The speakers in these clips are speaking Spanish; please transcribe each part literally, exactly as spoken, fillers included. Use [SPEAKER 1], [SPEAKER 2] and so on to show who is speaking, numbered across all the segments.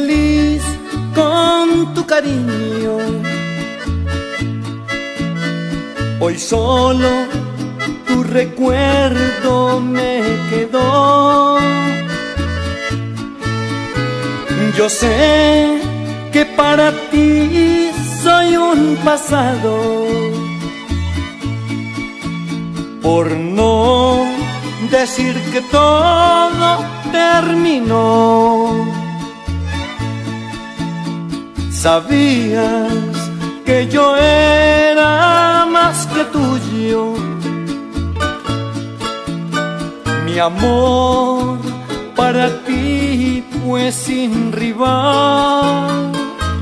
[SPEAKER 1] feliz con tu cariño. Hoy solo tu recuerdo me quedó. Yo sé que para ti soy un pasado, por no decir que todo terminó. Sabías que yo era más que tuyo, mi amor para ti fue sin rival.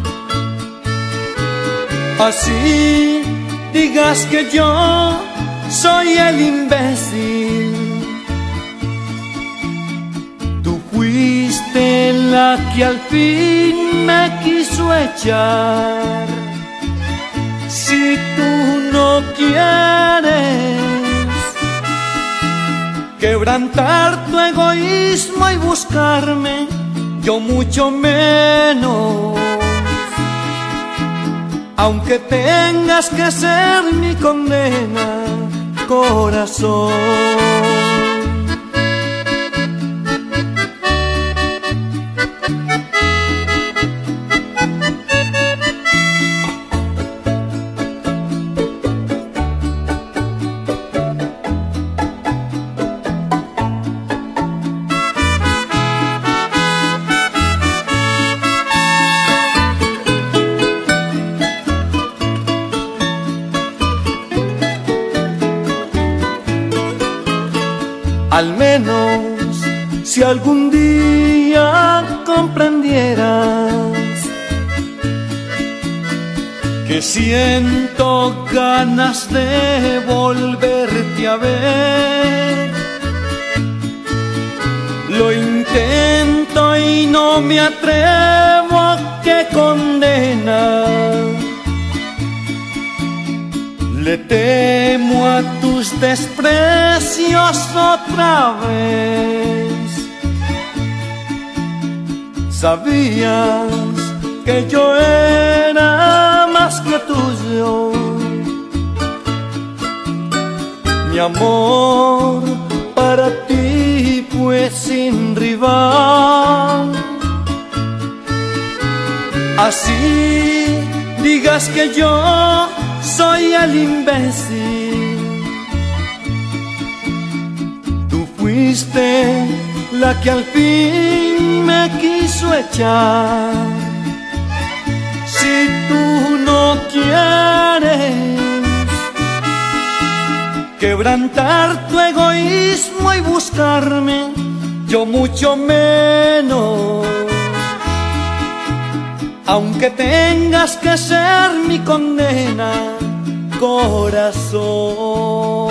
[SPEAKER 1] Así digas que yo soy el imbécil, tú fuiste la que al fin me quiso echar. Si tú no quieres quebrantar tu egoísmo y buscarme, yo mucho menos. Aunque tengas que ser mi condena, corazón. Al menos si algún día comprendieras que siento ganas de volverte a ver. Lo intento y no me atrevo, qué condena. Le temo a tus desprecios otra vez. Sabías que yo era más que tuyo, mi amor para ti fue sin rival. Así digas que yo soy el imbécil, tú fuiste la que al fin me quiso echar. Si tú no quieres quebrantar tu egoísmo y buscarme, yo mucho menos. Aunque tengas que ser mi condena, corazón.